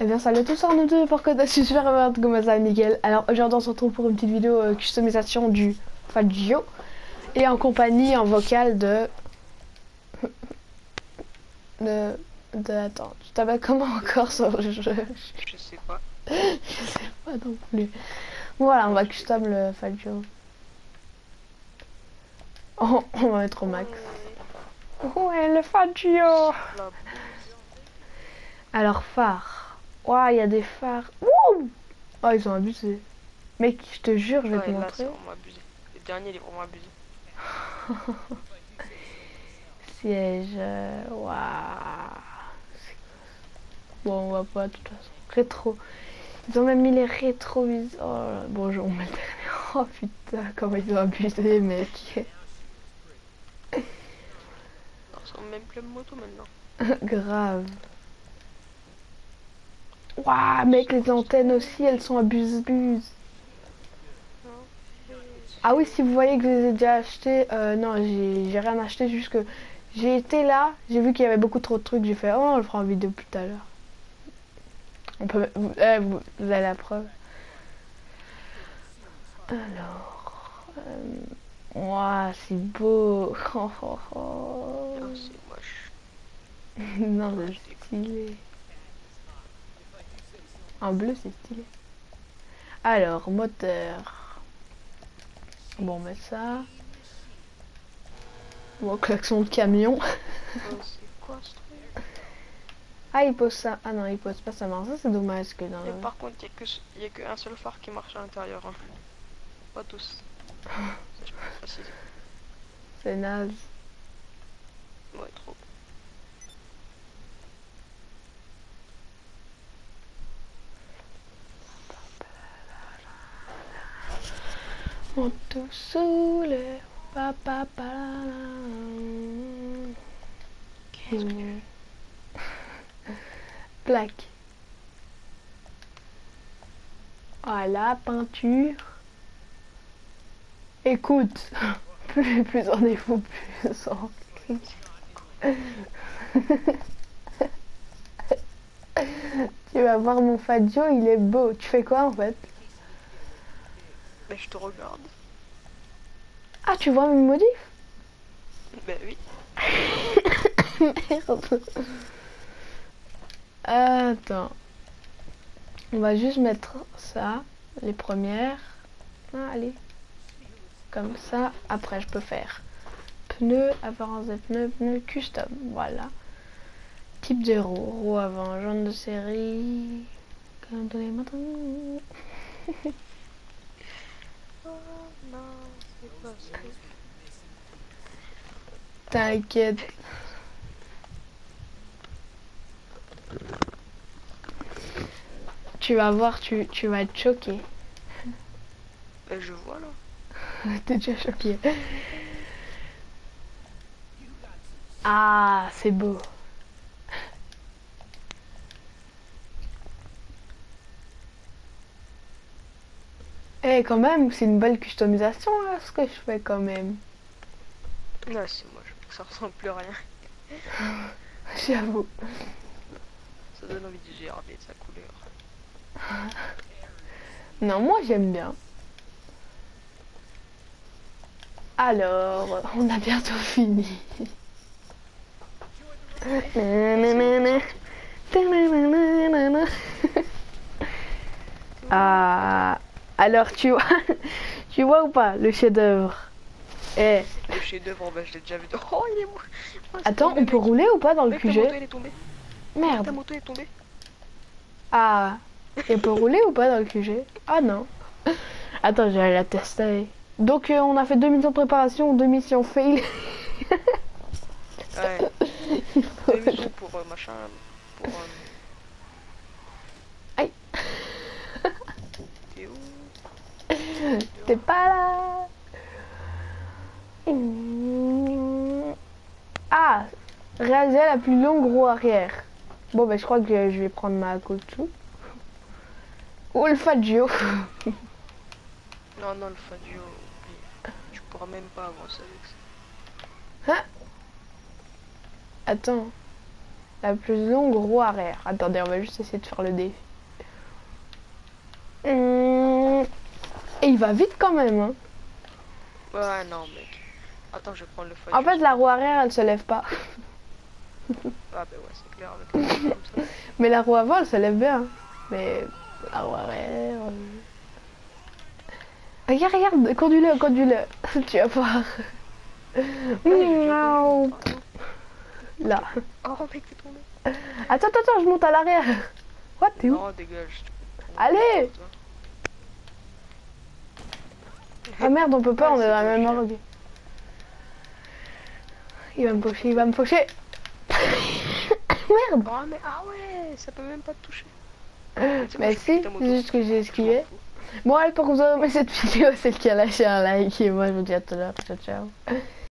Eh bien salut à tous, Arnaud de Porcode, super bien, comment ça nickel. Alors aujourd'hui on se retrouve pour une petite vidéo customisation du Fagio et en compagnie en vocal de attends, tu t'appelles comment encore ça je sais pas. je sais pas non plus. Voilà, on va custom le Fagio. Oh, on va mettre au max. Ouais, le Fagio. La bouse. Alors phare. Ouah, il y a des phares. Wouh. Oh, ils ont abusé. Mec, je te jure, je vais te Ouais, là montrer. c'est vraiment abusé. Le dernier il est vraiment abusé. Siège. Waouh. Bon, on va pas de toute façon. Rétro. Ils ont même mis les rétroviseurs. Oh, là, bonjour, on met le dernier. Oh putain, comment ils ont abusé, mec. Ça ressemble même plus à une moto maintenant. Grave. Waouh, mec, les antennes aussi, elles sont abuse. Ah oui, si vous voyez que je les ai déjà achetées, non, j'ai rien acheté, juste que j'ai été là, j'ai vu qu'il y avait beaucoup trop de trucs, j'ai fait, oh, on le fera en vidéo plus tard. On peut, vous avez la preuve. Alors, ouah, c'est beau. Oh, oh, oh. Oh, c'est moche. Non, Oh, c'est je dégoûte. stylé. En bleu, c'est stylé. Alors, moteur. Bon, on met ça. Bon, klaxon de camion. Oh, c'est quoi ce truc? Ah, il pose ça. Ah non, il pose pas sa main. Ça, c'est dommage que dans Et le... par contre, il y a qu'un seul phare qui marche à l'intérieur. Hein. Pas tous. Ça, je peux le préciser. C'est naze. Ouais, trop. Moto saoulé. Papa. Qu'est-ce que tu veux? Plaque. Voilà, peinture. Écoute, plus on est fou, plus on... Tu vas voir mon Fagio, il est beau. Tu fais quoi en fait? Mais je te regarde. Ah, tu vois mes modifs? Ben oui. Merde. Attends. On va juste mettre ça, les premières. Ah, allez. Comme ça. Après, je peux faire pneus, apparence des pneus custom. Voilà. Type de roue avant, jaune de série. Calendrier matin. Oh non, c'est pas ce truc. T'inquiète. Tu vas voir, tu vas être choqué. Ben je vois là. T'es déjà choqué. Ah, c'est beau. Eh, quand même, c'est une belle customisation là, ce que je fais quand même. Là, c'est moche. Ça ressemble plus à rien. J'avoue. Ça donne envie de regarder de sa couleur. Non, moi j'aime bien. Alors, on a bientôt fini. Ah, alors tu vois, tu vois ou pas le chef-d'œuvre? Eh, Le chef-d'œuvre, ben je l'ai déjà vu. Oh, il est mou. Oh, c'est attends, tombé, on peut mec. rouler ou pas dans le Mec, ta moto, QG? elle est tombée. Mec, ta Merde. moto est tombée. Ah, et on peut rouler ou pas dans le QG? Ah non. Attends, je vais la tester. Donc on a fait 2 missions de préparation, 2 missions fail. Ouais. Deux missions pour machin. Pour. Aïe, T'es où? t'es pas là. Ah, réaliser la plus longue roue arrière. Bon, ben je crois que je vais prendre ma Kotu. Ou le Fagio. Non, non, le Fadio, oublie. Tu pourras même pas avancer avec ça. Hein? Attends. La plus longue roue arrière. Attendez, on va juste essayer de faire le défi. Et il va vite quand même. Hein. Ouais, non, mec. Attends, je vais prendre le feuille. En fait, la roue arrière, elle se lève pas. Ah, bah ouais, c'est clair. Avec un truc comme ça. Mais la roue avant, elle se lève bien. Mais la roue arrière... Regarde, regarde, conduis-le, conduis-le. Tu vas voir. Miaou. Là. Oh, mec, t'es tombé. Attends, attends, je monte à l'arrière. What, t'es où? Non, dégage. Allez. Ah merde, on peut pas, Ouais, on est c'est dans la même dommage. orgue. Il va me faucher, il va me faucher. Merde. Oh, mais ah ouais, ça peut même pas te toucher. Mais si, c'est juste que j'ai esquivé. Bon, allez, pour que vous aurez aimé cette vidéo, c'est le qui a lâché un like. Et moi, je vous dis à tout à l'heure. Ciao, ciao.